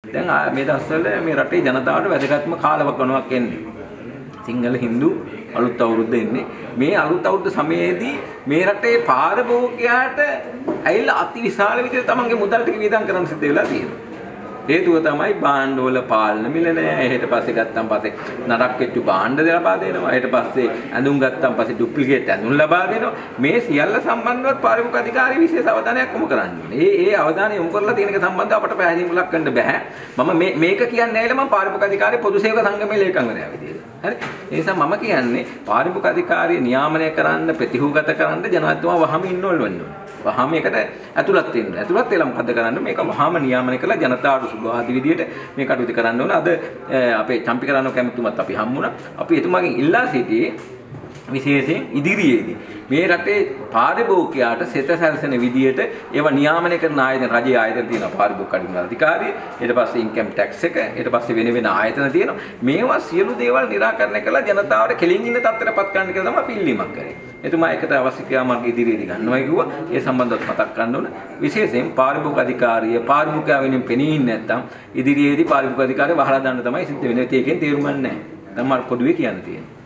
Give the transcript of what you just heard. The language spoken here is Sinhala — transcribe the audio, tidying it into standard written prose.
දැන් මේ දවස්වල මේ රටේ ජනතාවට වැදගත්ම කාලවකවානුවක් එන්නේ. සිංහල හින්දු අලුත් අවුරුද්ද එන්නේ. මේ අලුත් අවුරුද්ද සමයේදී මේ රටේ පාරිභෝගිකයාට ඇවිල්ලා අතිවිශාල විදිහට තමන්ගේ මුදල් ටික වියදම් කරන්න සිද්ධ වෙලා තියෙනවා. හේතුව තමයි භාණ්ඩවල පාලන මිල නැහැ. ඊට පස්සේ ගත්තන් පස්සේ නරක් වෙච්ච භාණ්ඩ ලබා දෙනවා. ඊට පස්සේ ඇඳුම් ගත්තන් පස්සේ ඩුප්ලිකේට් ඇඳුම් ලබා දෙනවා. මේ සියල්ල සම්බන්ධවත් පාරිභෝගික අධිකාරිය විශේෂ අවධානයක් යොමු කරන්න ඕනේ. ඒ අවධානය යොමු කරලා තියෙන එක සම්බන්ධව අපට පැහැදිලිව ලක් කරන්න බෑ. මම මේක කියන්නේ නැහැ මම පාරිභෝගික අධිකාරිය පොදු සේවක සංගමයේ ලේකම්වරයා විදියට. හරි. ඒ නිසා මම කියන්නේ පාරිභෝගික අධිකාරිය නියාමනය කරන්න ප්‍රතිහූගත කරන්න ජනාධිපතිතුමා වහම ඉන්නෝල් වෙන්න ඕනේ. වහම ඒකට ඇතුළත් වෙන්න. ඇතුළත් වෙලා මොකද කරන්නේ? මේක වහම නියාමනය කරලා ජනතාවට සුබවාදී විදියට මේ කටයුතු කරන්න ඕන. අද අපේ චම්පිකරණෝ කැමතුමත් අපි හම්බුණා. අපි එතුමාගෙන් ඉල්ලා සිටියේ විශේෂයෙන් ඉදිරියේදී මේ රටේ පාරිභෝගිකයාට සෙත සැලසෙන විදියට ඒවා නියාමනය කරන ආයතන රජයේ ආයතන තියෙනවා පාරිභෝගික කඩිමුදල් අධිකාරිය ඊට පස්සේ ඉන්කම් ටැක්ස් එක ඊට පස්සේ වෙන ආයතන තියෙනවා මේවා සියලු දේවල් निराකරණය කරලා ජනතාවට කෙලින් ඉන්න තත්ත්වයටපත් කරන්න කියලා තමයි අපි ඉල්ලීමක් කරේ. එතුමා ඒකට අවශ්‍ය ක්‍රියාමාර්ග ඉදිරියේදී ගන්නවා කිව්වා. ඒ සම්බන්ධව මතක් කරන්න ඕන. විශේෂයෙන් පාරිභෝගික අධිකාරිය පාරිභෝගිකයා වෙනුවෙන් පෙනී ඉන්නේ නැත්නම් ඉදිරියේදී පාරිභෝගික අධිකාරිය වහලා දාන්න තමයි සිද්ධ වෙන්නේ. ඒකෙන් තේරුම් ගන්න නැහැ. තමයි පොදුවේ කියන්න තියෙන්නේ.